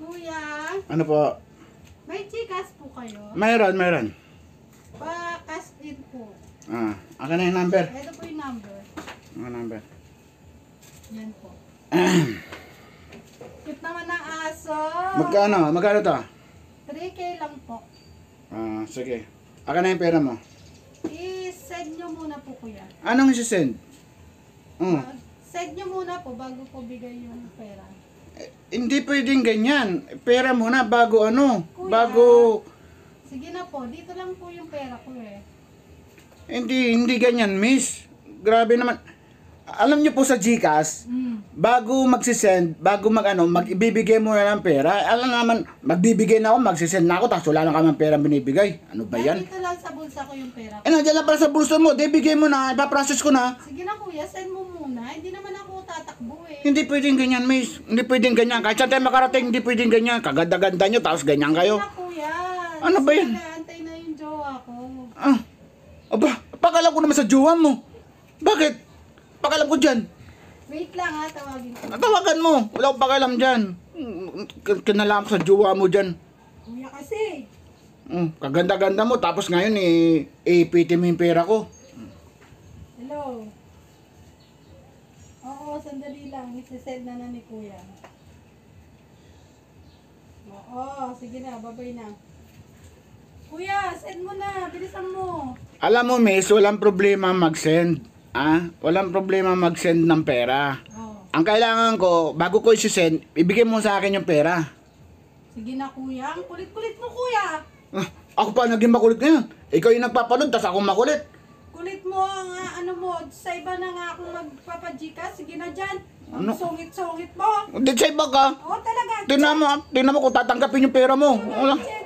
Kuya, Ano po? may Gcash po kayo? Mayroon. Pa-cash in po. Akin na yung number. Ito po yung number. Ano number? Yan po. Cute naman ng aso. Magkano to? 3K lang po. Sige. Akin na yung pera mo. I-send nyo muna po kuya. Anong isi-send? Send nyo muna po bago po bigay yung pera. Hindi pwedeng ganyan. Pera muna bago ano. Kuya. Bago... Sige na po, dito lang po yung pera ko eh. Hindi ganyan, miss. Grabe naman. Alam niyo po sa GCash, bago magsisend, bago magbibigay mo na ng pera, alam naman, magbibigay na ako, magsisend na ako, tapos wala na kamang pera binibigay. Ano ba yan? Dito lang sa bulsa ko yung pera ko. Nandiyan na pala sa bulsa mo, bigay mo na, ipaprocess ko na. Sige na kuya, send mo muna. Hindi naman ako tatakbo eh. Hindi pwedeng ganyan, miss. Hindi pwedeng ganyan. Kahit saan tayo makarating, hindi pwedeng ganyan. Kaganda-ganda nyo, tapos ganyan kayo. Sige na kuya. Ano ba yan? Antay na yung jowa ko. Aba, pakalam ko naman sa jowa mo. Bakit? Pakalam ko dyan. Wait lang ha, tawagin ko. Tawagan mo. Wala akong pakalam dyan. Kinalaman ko sa jowa mo dyan. Kuya kasi. Kaganda-ganda mo, tapos ngayon ipiti mo yung pera ko. Hello. Oo, sandali lang. Isisend na ni kuya. Oo, sige na, babay na. Kuya, send mo na. Bilisan mo. Alam mo, miss, walang problema mag-send. Walang problema mag-send ng pera. Ang kailangan ko, bago ko isi-send, ibigay mo sa akin yung pera. Sige na kuya. Ang kulit-kulit mo kuya. Ako pa naging makulit ngayon. Ikaw yung nagpapanood, tas ako makulit. Kulit mo ang ano mo. Sa iba na nga akong magpapajika. Sige na dyan. Ang Ano? sungit-sungit mo. Hindi sa iba ka. Oo talaga. Tingnan mo kung tatanggapin yung pera mo. Wala. Check.